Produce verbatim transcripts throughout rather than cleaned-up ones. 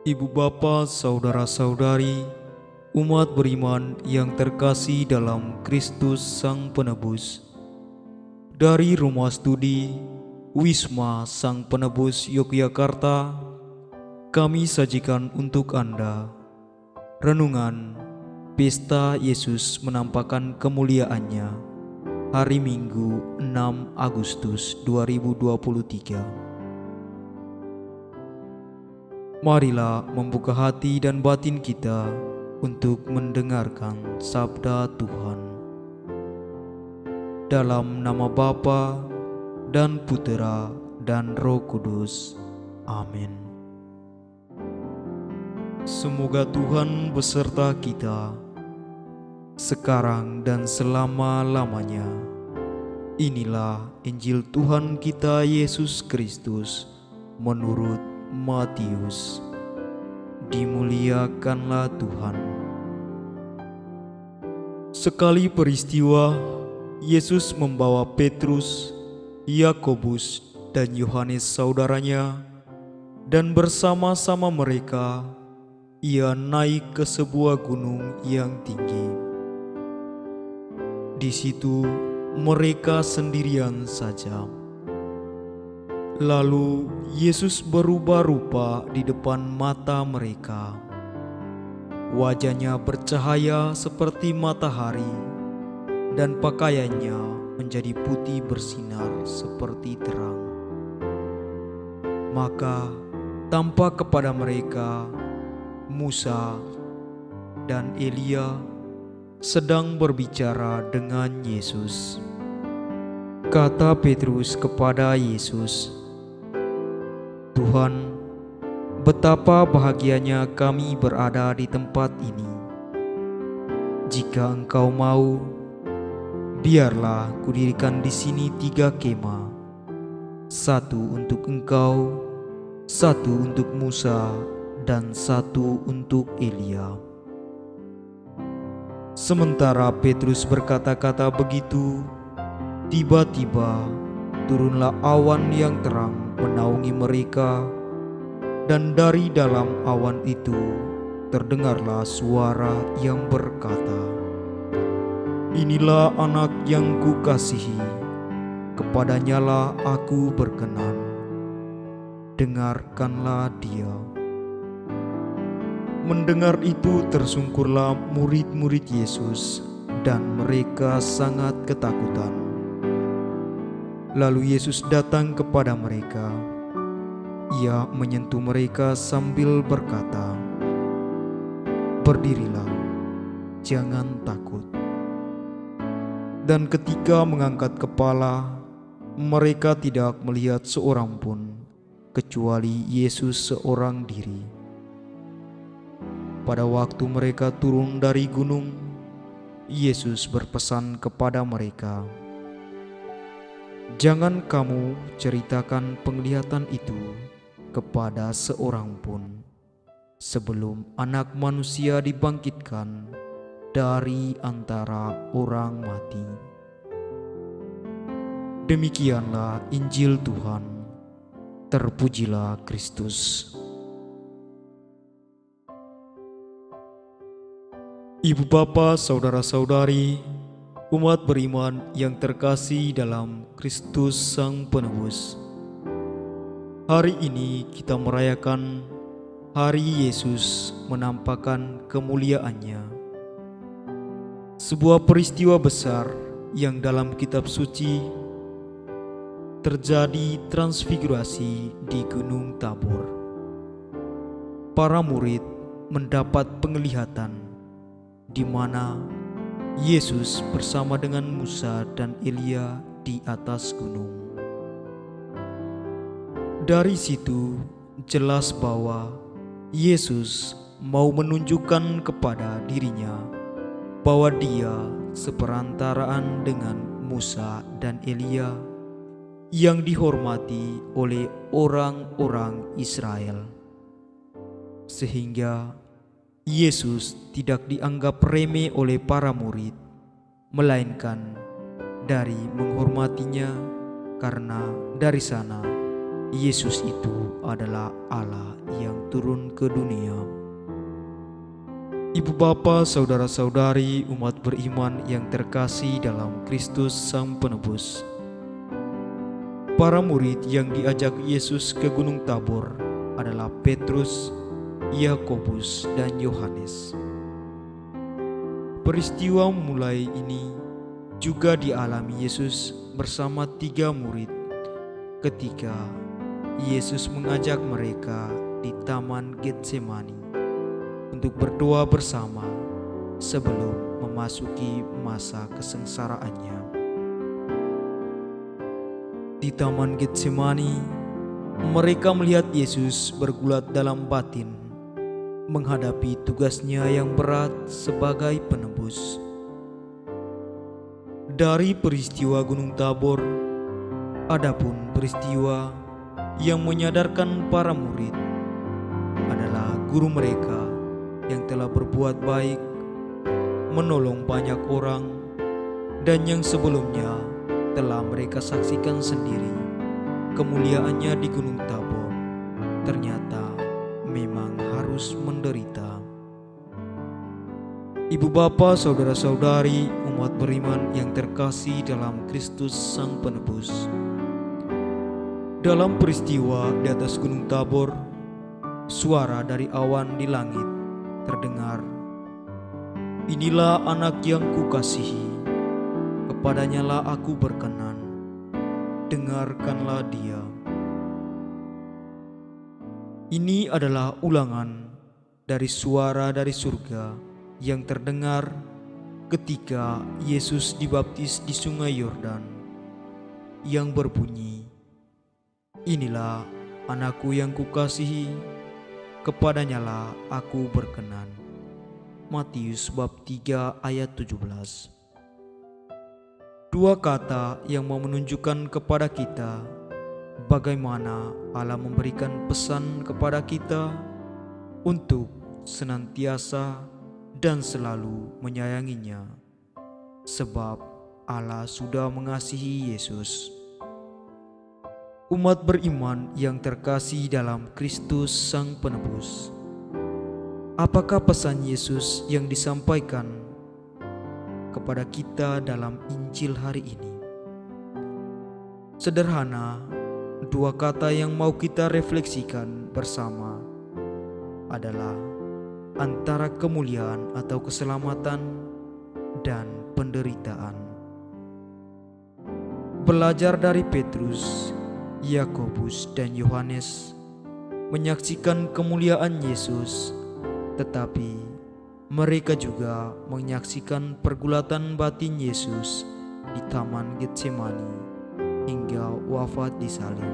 Ibu bapa, saudara-saudari, umat beriman yang terkasih dalam Kristus Sang Penebus, dari Rumah Studi Wisma Sang Penebus Yogyakarta, kami sajikan untuk Anda renungan Pesta Yesus Menampakkan Kemuliaannya, hari Minggu enam Agustus dua ribu dua puluh tiga. Marilah membuka hati dan batin kita untuk mendengarkan sabda Tuhan. Dalam nama Bapa dan Putera dan Roh Kudus. Amin. Semoga Tuhan beserta kita sekarang dan selama-lamanya. Inilah Injil Tuhan kita Yesus Kristus menurut Matius. Dimuliakanlah Tuhan. Sekali peristiwa, Yesus membawa Petrus, Yakobus, dan Yohanes saudaranya, dan bersama-sama mereka Ia naik ke sebuah gunung yang tinggi. Di situ mereka sendirian saja. Lalu Yesus berubah rupa di depan mata mereka. Wajahnya bercahaya seperti matahari, dan pakaiannya menjadi putih bersinar seperti terang. Maka tampak kepada mereka Musa dan Elia sedang berbicara dengan Yesus. Kata Petrus kepada Yesus, "Tuhan, betapa bahagianya kami berada di tempat ini. Jika Engkau mau, biarlah kudirikan di sini tiga kemah, satu untuk Engkau, satu untuk Musa, dan satu untuk Elia." Sementara Petrus berkata-kata begitu, tiba-tiba turunlah awan yang terang menaungi mereka, dan dari dalam awan itu terdengarlah suara yang berkata, "Inilah anak yang kukasihi, kepadanyalah aku berkenan. Dengarkanlah dia." Mendengar itu tersungkurlah murid-murid Yesus, dan mereka sangat ketakutan. Lalu Yesus datang kepada mereka. Ia menyentuh mereka sambil berkata, "Berdirilah, jangan takut." Dan ketika mengangkat kepala, mereka tidak melihat seorang pun, kecuali Yesus seorang diri. Pada waktu mereka turun dari gunung, Yesus berpesan kepada mereka, "Jangan kamu ceritakan penglihatan itu kepada seorang pun, sebelum Anak Manusia dibangkitkan dari antara orang mati." Demikianlah Injil Tuhan. Terpujilah Kristus. Ibu bapa, saudara-saudari, umat beriman yang terkasih dalam Kristus Sang Penebus, hari ini kita merayakan Hari Yesus Menampakkan Kemuliaannya, sebuah peristiwa besar yang dalam kitab suci terjadi transfigurasi di Gunung Tabor. Para murid mendapat penglihatan di mana Yesus bersama dengan Musa dan Elia di atas gunung. Dari situ jelas bahwa Yesus mau menunjukkan kepada dirinya bahwa Dia seperantaraan dengan Musa dan Elia yang dihormati oleh orang-orang Israel, sehingga Yesus tidak dianggap remeh oleh para murid, melainkan dari menghormatinya, karena dari sana Yesus itu adalah Allah yang turun ke dunia. Ibu bapa, saudara-saudari, umat beriman yang terkasih dalam Kristus Sang Penebus. Para murid yang diajak Yesus ke Gunung Tabor adalah Petrus, Yakobus, dan Yohanes. Peristiwa mulai ini juga dialami Yesus bersama tiga murid ketika Yesus mengajak mereka di Taman Getsemani untuk berdoa bersama sebelum memasuki masa kesengsaraannya. Di Taman Getsemani, mereka melihat Yesus bergulat dalam batin menghadapi tugasnya yang berat sebagai penebus. Dari peristiwa Gunung Tabor, adapun peristiwa yang menyadarkan para murid adalah guru mereka yang telah berbuat baik, menolong banyak orang, dan yang sebelumnya telah mereka saksikan sendiri kemuliaannya di Gunung Tabor, ternyata memang harus menderita. Ibu bapa, saudara-saudari, umat beriman yang terkasih dalam Kristus Sang Penebus. Dalam peristiwa di atas Gunung Tabor, suara dari awan di langit terdengar, "Inilah anak yang kukasihi, kepadanya lah aku berkenan, dengarkanlah dia." Ini adalah ulangan dari suara dari surga yang terdengar ketika Yesus dibaptis di Sungai Yordan, yang berbunyi, "Inilah anakku yang kukasihi, kepadanya lah aku berkenan." Matius bab tiga ayat tujuh belas. Dua kata yang mau menunjukkan kepada kita bagaimana Allah memberikan pesan kepada kita untuk senantiasa dan selalu menyayanginya, sebab Allah sudah mengasihi Yesus. Umat beriman yang terkasih dalam Kristus Sang Penebus, apakah pesan Yesus yang disampaikan kepada kita dalam Injil hari ini? Sederhana, dua kata yang mau kita refleksikan bersama adalah antara kemuliaan atau keselamatan dan penderitaan. Belajar dari Petrus, Yakobus, dan Yohanes menyaksikan kemuliaan Yesus, tetapi mereka juga menyaksikan pergulatan batin Yesus di Taman Getsemani hingga wafat di salib.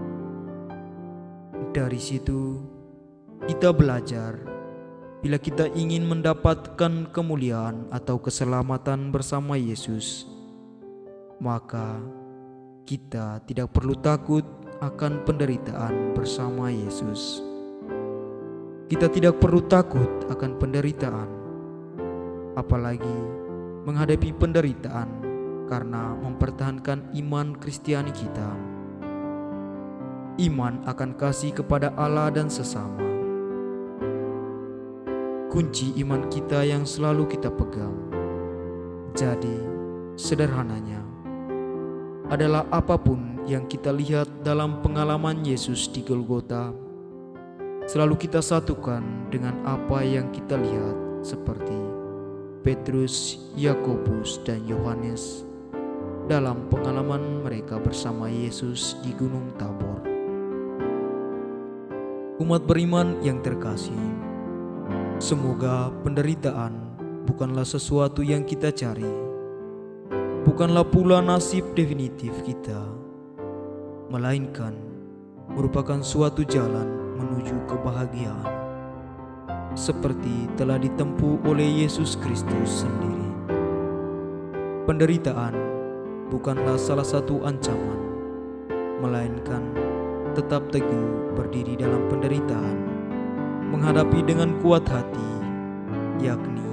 Dari situ kita belajar, bila kita ingin mendapatkan kemuliaan atau keselamatan bersama Yesus, maka kita tidak perlu takut akan penderitaan bersama Yesus. Kita tidak perlu takut akan penderitaan, apalagi menghadapi penderitaan karena mempertahankan iman Kristiani kita. Iman akan kasih kepada Allah dan sesama. Kunci iman kita yang selalu kita pegang. Jadi, sederhananya adalah apapun yang kita lihat dalam pengalaman Yesus di Golgota, selalu kita satukan dengan apa yang kita lihat seperti Petrus, Yakobus, dan Yohanes dalam pengalaman mereka bersama Yesus di Gunung Tabor. Umat beriman yang terkasih, semoga penderitaan bukanlah sesuatu yang kita cari, bukanlah pula nasib definitif kita, melainkan merupakan suatu jalan menuju kebahagiaan, seperti telah ditempuh oleh Yesus Kristus sendiri. Penderitaan bukanlah salah satu ancaman, melainkan tetap teguh berdiri dalam penderitaan, menghadapi dengan kuat hati, yakni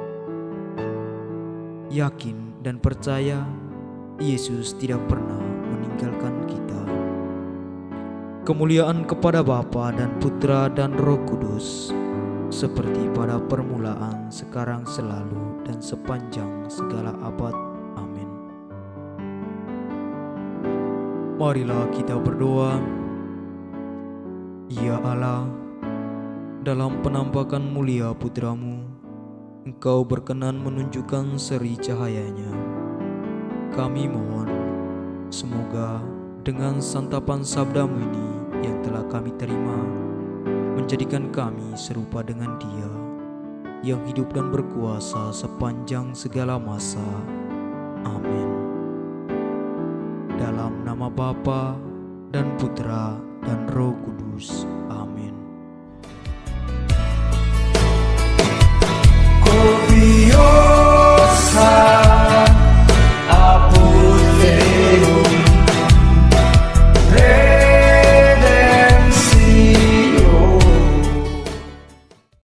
yakin dan percaya Yesus tidak pernah meninggalkan kita. kemuliaan kepada Bapa dan Putra dan Roh Kudus, seperti pada permulaan, sekarang, selalu, dan sepanjang segala abad. Amin. Marilah kita berdoa. Ya Allah, dalam penampakan mulia Putra-Mu, Engkau berkenan menunjukkan seri cahayanya. Kami mohon, semoga dengan santapan sabda-Mu ini yang telah kami terima, menjadikan kami serupa dengan Dia yang hidup dan berkuasa sepanjang segala masa. Amin. Dalam nama Bapa dan Putra dan Roh Kudus.